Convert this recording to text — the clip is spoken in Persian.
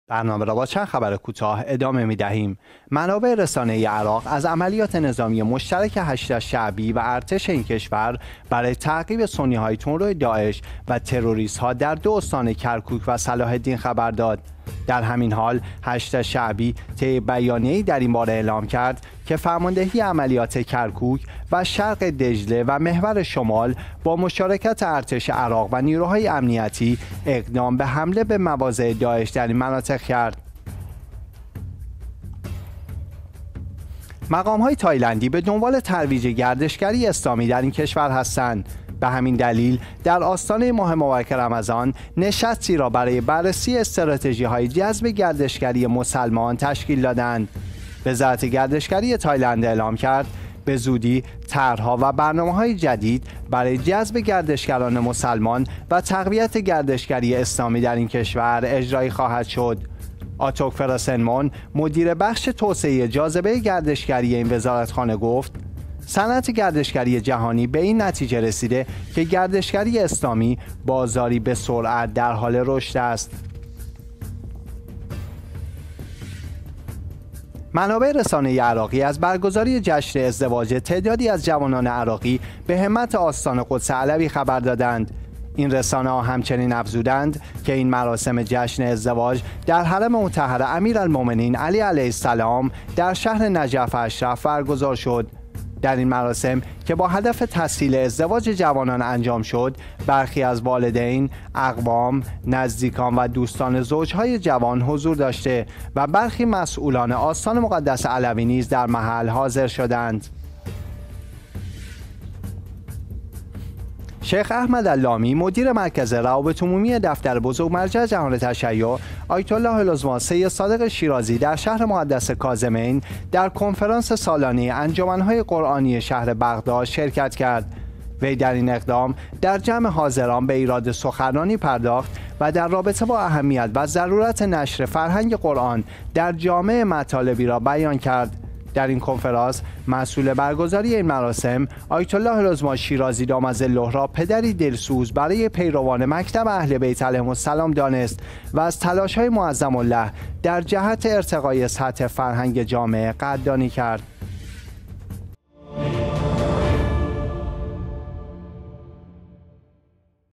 برنامه را با چند خبر کوتاه ادامه می دهیم. منابع رسانه عراق از عملیات نظامی مشترک هشت شعبی و ارتش این کشور برای تعقیب سنی‌های تندرو داعش و تروریست‌ها در دو استان کرکوک و صلاح الدین خبر داد. در همین حال هشت شعبی طی بیانیه‌ای در این باره اعلام کرد که فرماندهی عملیات کرکوک و شرق دجله و محور شمال با مشارکت ارتش عراق و نیروهای امنیتی اقدام به حمله به مواضع داعش در این مناطق کرد. مقام‌های تایلندی به دنبال ترویج گردشگری اسلامی در این کشور هستند. به همین دلیل در آستانه ماه مبارک رمضان نشستی را برای بررسی استراتژی‌های جذب گردشگری مسلمان تشکیل دادند. وزارت گردشگری تایلند اعلام کرد به زودی طرح‌ها و برنامه‌های جدید برای جذب گردشگران مسلمان و تقویت گردشگری اسلامی در این کشور اجرایی خواهد شد. آتوک فراسنمون مدیر بخش توسعه جاذبه گردشگری این وزارتخانه گفت صنعت گردشگری جهانی به این نتیجه رسیده که گردشگری اسلامی بازاری به سرعت در حال رشد است. منابع رسانه عراقی از برگزاری جشن ازدواج تعدادی از جوانان عراقی به همت آستان قدس علوی خبر دادند. این رسانه ها همچنین افزودند که این مراسم جشن ازدواج در حرم مطهر امیرالمؤمنین علی علیه السلام در شهر نجف اشرف برگزار شد. در این مراسم که با هدف تسهیل ازدواج جوانان انجام شد، برخی از والدین، اقوام، نزدیکان و دوستان زوجهای جوان حضور داشته و برخی مسئولان آستان مقدس علوی نیز در محل حاضر شدند. شیخ احمد اللامی مدیر مرکز روابط عمومی دفتر بزرگ مرجع جهان تشیع آیت الله العظمی سید صادق شیرازی در شهر مقدس کاظمین در کنفرانس سالانه انجمن‌های قرآنی شهر بغداد شرکت کرد. وی در این اقدام در جمع حاضران به ایراد سخنرانی پرداخت و در رابطه با اهمیت و ضرورت نشر فرهنگ قرآن در جامعه مطالبی را بیان کرد. در این کنفرانس مسئول برگزاری این مراسم آیت الله العظمی شیرازی دامظله را پدری دلسوز برای پیروان مکتب اهل بیت علیهم السلام دانست و از تلاش‌های معظم الله در جهت ارتقای سطح فرهنگ جامعه قدردانی کرد.